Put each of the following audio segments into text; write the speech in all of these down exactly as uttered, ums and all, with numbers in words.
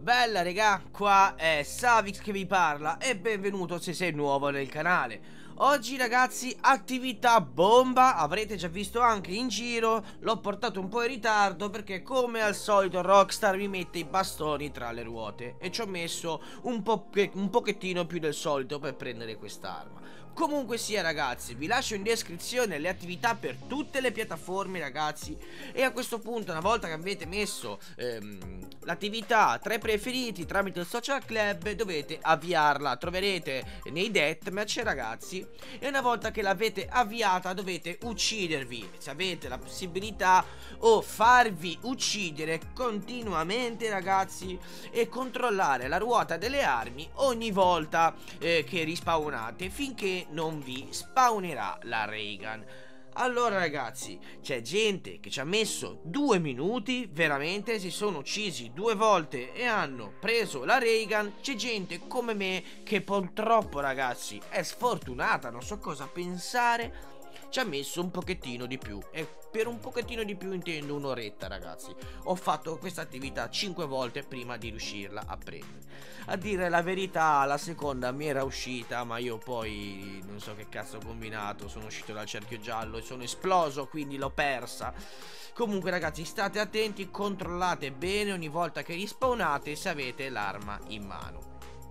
Bella regà, qua è Savix che vi parla e benvenuto se sei nuovo nel canale. Oggi ragazzi, attività bomba, avrete già visto anche in giro, l'ho portato un po' in ritardo perché come al solito Rockstar mi mette i bastoni tra le ruote e ci ho messo un, po un pochettino più del solito per prendere quest'arma. Comunque sia ragazzi, vi lascio in descrizione le attività per tutte le piattaforme ragazzi, e a questo punto una volta che avete messo ehm, l'attività tra i preferiti tramite il social club dovete avviarla, troverete nei deathmatch ragazzi, e una volta che l'avete avviata dovete uccidervi se avete la possibilità o farvi uccidere continuamente ragazzi e controllare la ruota delle armi ogni volta eh, che rispawnate finché non vi spawnerà la ray gun. Allora ragazzi, c'è gente che ci ha messo due minuti, veramente si sono uccisi due volte e hanno preso la ray gun. C'è gente come me che purtroppo ragazzi è sfortunata, non so cosa pensare, ci ha messo un pochettino di più, e per un pochettino di più intendo un'oretta ragazzi. Ho fatto questa attività cinque volte prima di riuscirla a prendere. A dire la verità, la seconda mi era uscita, ma io poi non so che cazzo ho combinato, sono uscito dal cerchio giallo e sono esploso, quindi l'ho persa. Comunque ragazzi, state attenti, controllate bene ogni volta che rispawnate se avete l'arma in mano.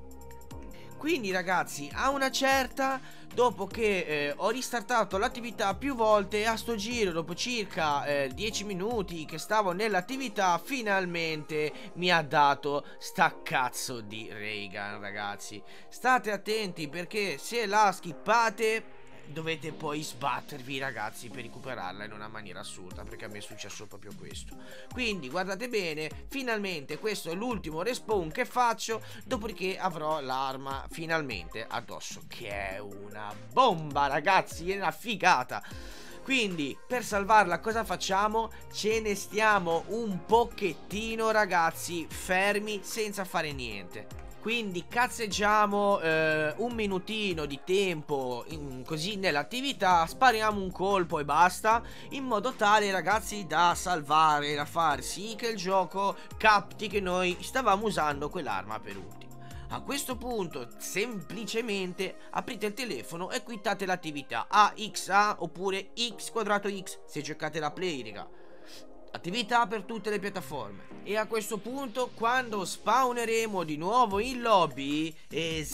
Quindi ragazzi, a una certa, dopo che eh, ho ristartato l'attività più volte, a sto giro dopo circa eh, dieci minuti che stavo nell'attività, finalmente mi ha dato sta cazzo di ray gun ragazzi. State attenti perché se la skippate dovete poi sbattervi ragazzi per recuperarla in una maniera assurda, perché a me è successo proprio questo. Quindi guardate bene, finalmente questo è l'ultimo respawn che faccio, dopodiché avrò l'arma finalmente addosso, che è una bomba ragazzi, è una figata. Quindi per salvarla cosa facciamo? Ce ne stiamo un pochettino ragazzi fermi senza fare niente. Quindi cazzeggiamo eh, un minutino di tempo in, così nell'attività, spariamo un colpo e basta, in modo tale ragazzi da salvare, da far sì che il gioco capti che noi stavamo usando quell'arma per ultimo. A questo punto semplicemente aprite il telefono e quittate l'attività A X A oppure X quadrato X se giocate la play raga. Attività per tutte le piattaforme. E a questo punto quando spawneremo di nuovo in lobby e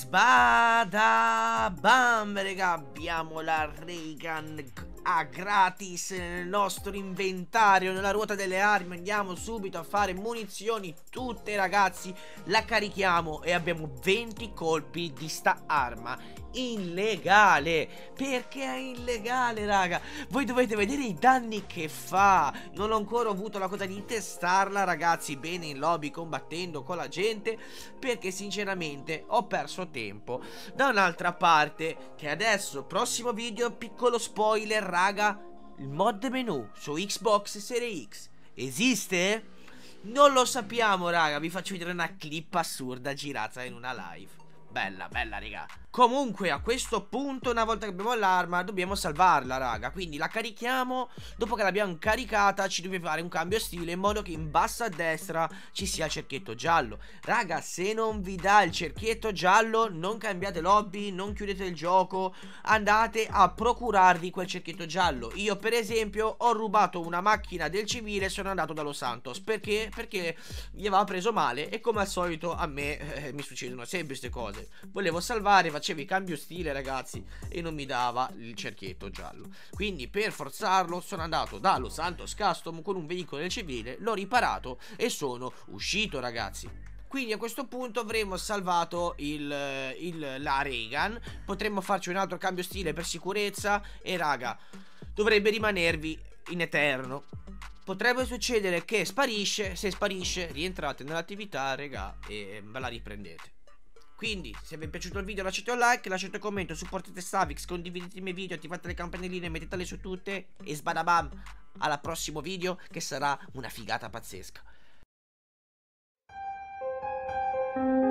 sbada bam raga, abbiamo la ray gun a gratis nel nostro inventario, nella ruota delle armi. Andiamo subito a fare munizioni tutte ragazzi, la carichiamo e abbiamo venti colpi di sta arma illegale. Perché è illegale raga? Voi dovete vedere i danni che fa. Non ho ancora avuto la cosa di testarla ragazzi bene in lobby combattendo con la gente, perché sinceramente ho perso tempo. Da un'altra parte, che adesso prossimo video, piccolo spoiler raga, il mod menu su Xbox Series X esiste? Non lo sappiamo raga, vi faccio vedere una clip assurda girata in una live. Bella, bella raga. Comunque a questo punto, una volta che abbiamo l'arma, dobbiamo salvarla raga. Quindi la carichiamo. Dopo che l'abbiamo caricata ci deve fare un cambio stile in modo che in basso a destra ci sia il cerchietto giallo. Raga, se non vi dà il cerchietto giallo non cambiate lobby, non chiudete il gioco, andate a procurarvi quel cerchietto giallo. Io per esempio ho rubato una macchina del civile e sono andato dallo Santos. Perché? Perché gli aveva preso male e come al solito a me eh, mi succedono sempre queste cose. Volevo salvare, facevo cambio stile ragazzi e non mi dava il cerchietto giallo, quindi per forzarlo sono andato dallo Santos Custom con un veicolo del civile, l'ho riparato e sono uscito ragazzi. Quindi a questo punto avremo salvato il, il, la ray gun, potremmo farci un altro cambio stile per sicurezza e raga dovrebbe rimanervi in eterno. Potrebbe succedere che sparisce, se sparisce rientrate nell'attività raga e ve la riprendete. Quindi se vi è piaciuto il video lasciate un like, lasciate un commento, supportate Savix, condividete i miei video, attivate le campanelline, mettetele su tutte e sbadabam, al prossimo video che sarà una figata pazzesca.